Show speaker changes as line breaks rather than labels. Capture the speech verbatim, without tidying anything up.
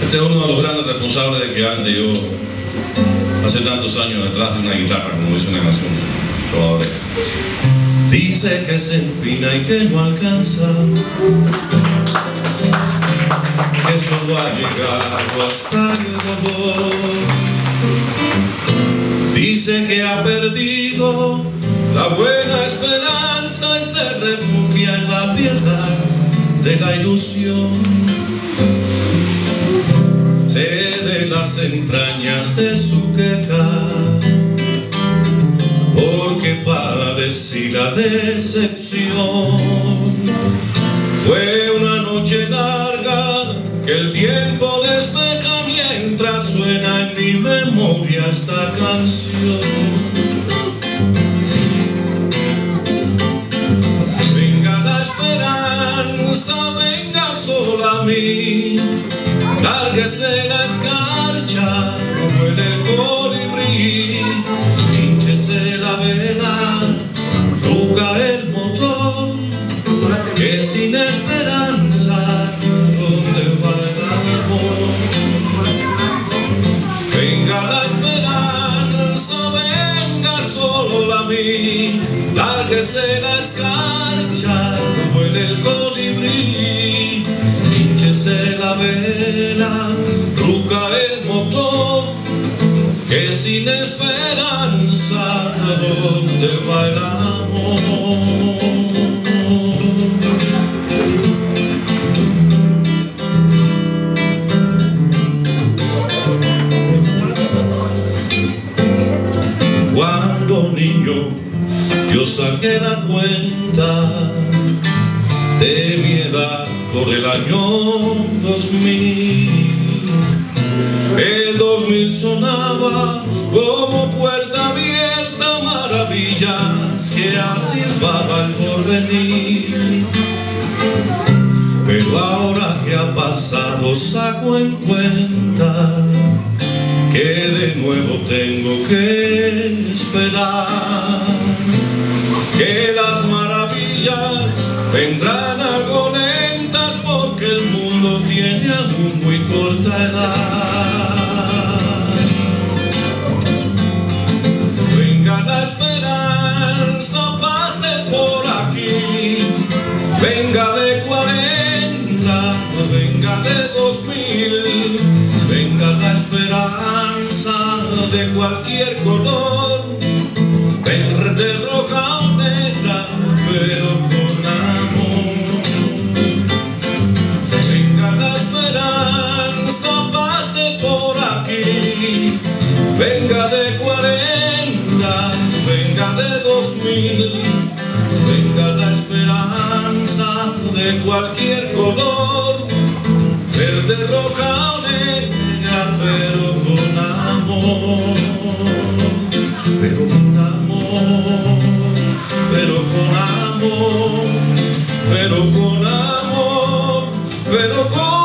Este es uno de los grandes responsables de que ande yo hace tantos años detrás de una guitarra, como dice una canción toda oreja. Dice que se empina y que no alcanza, que solo ha llegado hasta el dolor. Dice que ha perdido la buena esperanza y se refugia en la piedad de la ilusión. Sé de las entrañas de su queja, porque padeci la decepción. Fue una noche larga que el tiempo despeja mientras suena en mi memoria esta canción. Venga la esperanza, venga sola a mí, lárguese la escarcha, vuele el colibrí, hínchese la vela, ruja el motor, que sin esperanza, ¿dónde va el amor? Venga la esperanza, venga solo a mí, lárguese la escarcha, vuele el colibrí, hínchese la vela, ruja el motor, que sin esperanza, ¿a dónde va el amor? Cuando niño yo saqué la cuenta de mi edad por el año dos mil, el dos mil sonaba como puerta abierta, maravillas que asilbaba el porvenir. Pero ahora que ha pasado saco en cuenta que de nuevo tengo que esperar, que las maravillas vendrán algo lentas porque el mundo tiene aún muy corta edad. Venga la esperanza, pase por aquí, venga de cuarenta, venga de dos mil, venga la esperanza de cualquier color, verde, roja o negra, pero con amor. Venga la esperanza, pase por aquí, venga de cuarenta, venga de dos mil, venga la esperanza de cualquier color, verde, roja o negra, pero con amor, pero con amor, pero con amor, pero con amor, pero con